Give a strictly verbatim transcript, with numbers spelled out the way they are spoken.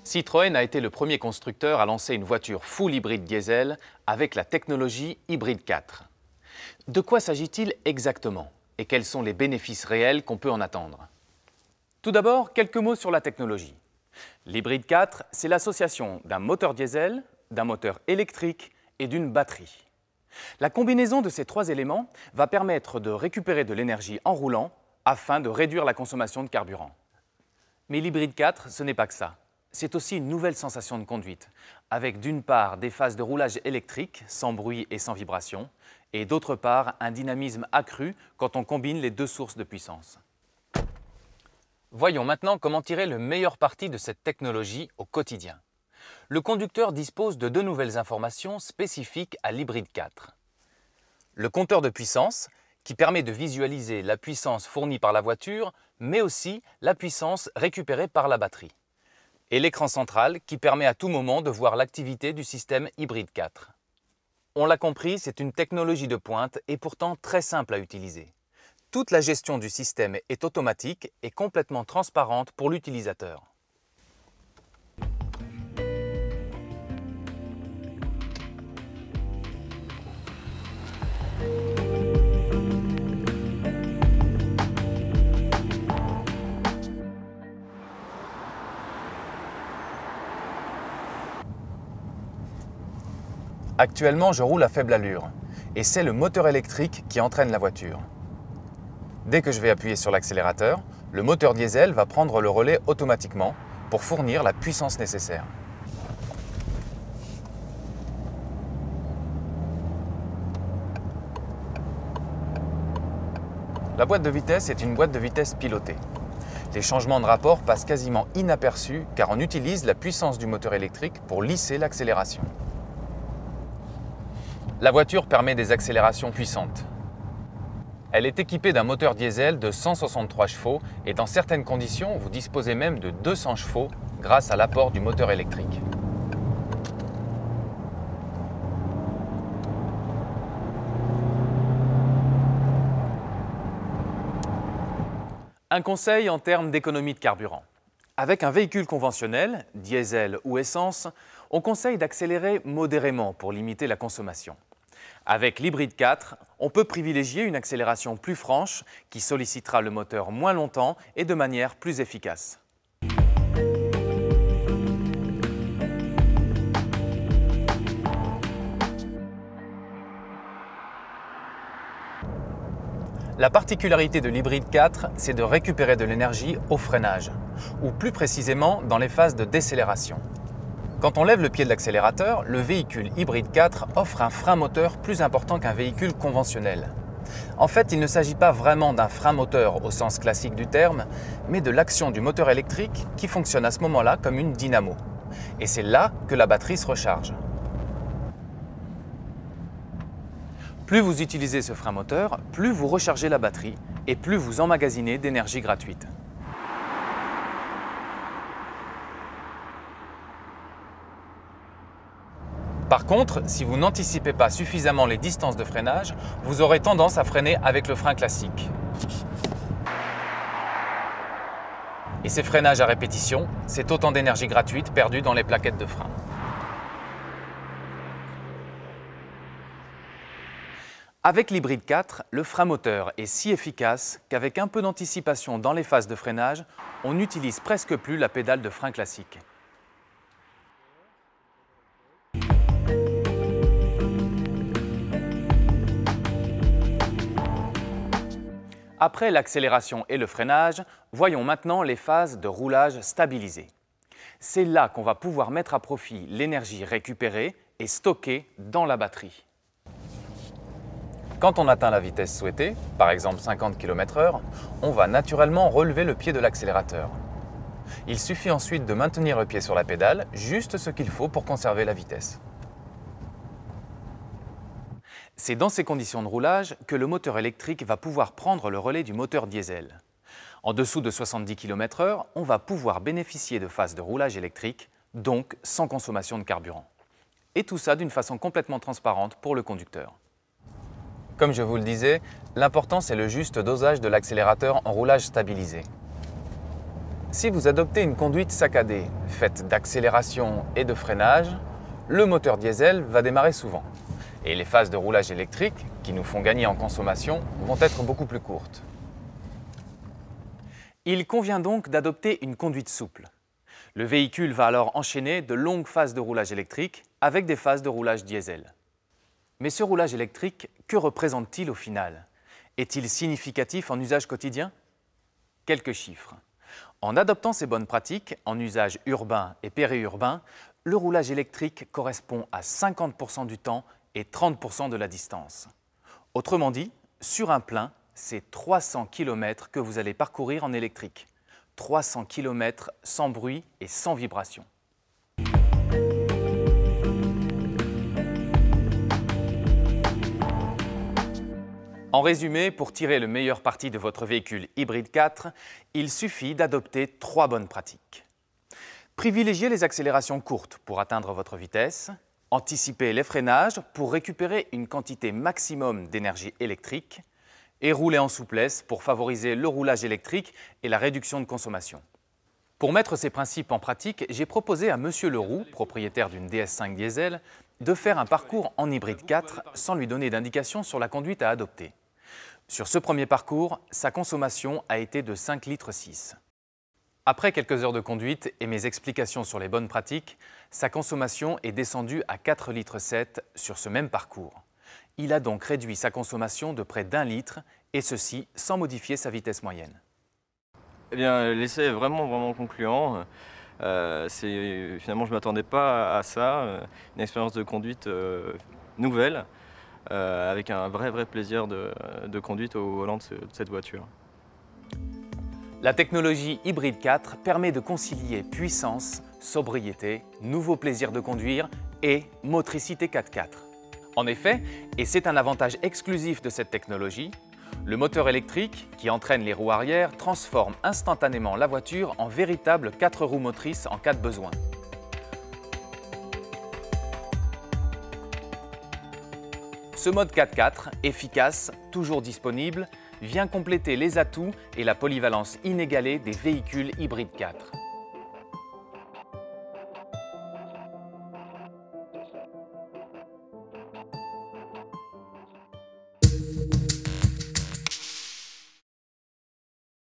Citroën a été le premier constructeur à lancer une voiture full hybride diesel avec la technologie hybride quatre. De quoi s'agit-il exactement et quels sont les bénéfices réels qu'on peut en attendre? Tout d'abord, quelques mots sur la technologie. L'hybride quatre, c'est l'association d'un moteur diesel, d'un moteur électrique et d'une batterie. La combinaison de ces trois éléments va permettre de récupérer de l'énergie en roulant afin de réduire la consommation de carburant. Mais l'hybride quatre, ce n'est pas que ça. C'est aussi une nouvelle sensation de conduite, avec d'une part des phases de roulage électrique, sans bruit et sans vibration, et d'autre part un dynamisme accru quand on combine les deux sources de puissance. Voyons maintenant comment tirer le meilleur parti de cette technologie au quotidien. Le conducteur dispose de deux nouvelles informations spécifiques à l'hybride quatre. Le compteur de puissance, qui permet de visualiser la puissance fournie par la voiture, mais aussi la puissance récupérée par la batterie. Et l'écran central, qui permet à tout moment de voir l'activité du système hybride quatre. On l'a compris, c'est une technologie de pointe et pourtant très simple à utiliser. Toute la gestion du système est automatique et complètement transparente pour l'utilisateur. Actuellement, je roule à faible allure et c'est le moteur électrique qui entraîne la voiture. Dès que je vais appuyer sur l'accélérateur, le moteur diesel va prendre le relais automatiquement pour fournir la puissance nécessaire. La boîte de vitesse est une boîte de vitesse pilotée. Les changements de rapport passent quasiment inaperçus car on utilise la puissance du moteur électrique pour lisser l'accélération. La voiture permet des accélérations puissantes. Elle est équipée d'un moteur diesel de cent soixante-trois chevaux et dans certaines conditions, vous disposez même de deux cents chevaux grâce à l'apport du moteur électrique. Un conseil en termes d'économie de carburant. Avec un véhicule conventionnel, diesel ou essence, on conseille d'accélérer modérément pour limiter la consommation. Avec l'hybride quatre, on peut privilégier une accélération plus franche qui sollicitera le moteur moins longtemps et de manière plus efficace. La particularité de l'hybride quatre, c'est de récupérer de l'énergie au freinage, ou plus précisément dans les phases de décélération. Quand on lève le pied de l'accélérateur, le véhicule hybride quatre offre un frein moteur plus important qu'un véhicule conventionnel. En fait, il ne s'agit pas vraiment d'un frein moteur au sens classique du terme, mais de l'action du moteur électrique qui fonctionne à ce moment-là comme une dynamo. Et c'est là que la batterie se recharge. Plus vous utilisez ce frein moteur, plus vous rechargez la batterie et plus vous emmagasinez d'énergie gratuite. Par contre, si vous n'anticipez pas suffisamment les distances de freinage, vous aurez tendance à freiner avec le frein classique. Et ces freinages à répétition, c'est autant d'énergie gratuite perdue dans les plaquettes de frein. Avec l'hybride quatre, le frein moteur est si efficace qu'avec un peu d'anticipation dans les phases de freinage, on n'utilise presque plus la pédale de frein classique. Après l'accélération et le freinage, voyons maintenant les phases de roulage stabilisé. C'est là qu'on va pouvoir mettre à profit l'énergie récupérée et stockée dans la batterie. Quand on atteint la vitesse souhaitée, par exemple cinquante kilomètres heure, on va naturellement relever le pied de l'accélérateur. Il suffit ensuite de maintenir le pied sur la pédale, juste ce qu'il faut pour conserver la vitesse. C'est dans ces conditions de roulage que le moteur électrique va pouvoir prendre le relais du moteur diesel. En dessous de soixante-dix kilomètres heure, on va pouvoir bénéficier de phases de roulage électrique, donc sans consommation de carburant. Et tout ça d'une façon complètement transparente pour le conducteur. Comme je vous le disais, l'important c'est le juste dosage de l'accélérateur en roulage stabilisé. Si vous adoptez une conduite saccadée, faite d'accélération et de freinage, le moteur diesel va démarrer souvent. Et les phases de roulage électrique, qui nous font gagner en consommation, vont être beaucoup plus courtes. Il convient donc d'adopter une conduite souple. Le véhicule va alors enchaîner de longues phases de roulage électrique avec des phases de roulage diesel. Mais ce roulage électrique, que représente-t-il au final? Est-il significatif en usage quotidien? Quelques chiffres. En adoptant ces bonnes pratiques, en usage urbain et périurbain, le roulage électrique correspond à cinquante pour cent du temps et trente pour cent de la distance. Autrement dit, sur un plein, c'est trois cents kilomètres que vous allez parcourir en électrique. trois cents kilomètres sans bruit et sans vibration. En résumé, pour tirer le meilleur parti de votre véhicule hybride quatre, il suffit d'adopter trois bonnes pratiques. Privilégiez les accélérations courtes pour atteindre votre vitesse. Anticipez les freinages pour récupérer une quantité maximum d'énergie électrique. Et roulez en souplesse pour favoriser le roulage électrique et la réduction de consommation. Pour mettre ces principes en pratique, j'ai proposé à Monsieur Leroux, propriétaire d'une D S cinq diesel, de faire un parcours en hybride quatre sans lui donner d'indication sur la conduite à adopter. Sur ce premier parcours, sa consommation a été de cinq litres six. Après quelques heures de conduite et mes explications sur les bonnes pratiques, sa consommation est descendue à quatre litres sept sur ce même parcours. Il a donc réduit sa consommation de près d'un litre, et ceci sans modifier sa vitesse moyenne. Eh bien, l'essai est vraiment, vraiment concluant. Euh, finalement, je ne m'attendais pas à ça. Une expérience de conduite euh, nouvelle, euh, avec un vrai, vrai plaisir de, de conduite au volant de, ce, de cette voiture. La technologie hybride quatre permet de concilier puissance, sobriété, nouveau plaisir de conduire et motricité quatre quatre. En effet, et c'est un avantage exclusif de cette technologie, le moteur électrique, qui entraîne les roues arrière, transforme instantanément la voiture en véritable quatre roues motrices en cas de besoin. Ce mode quatre quatre, efficace, toujours disponible, vient compléter les atouts et la polyvalence inégalée des véhicules hybrides quatre.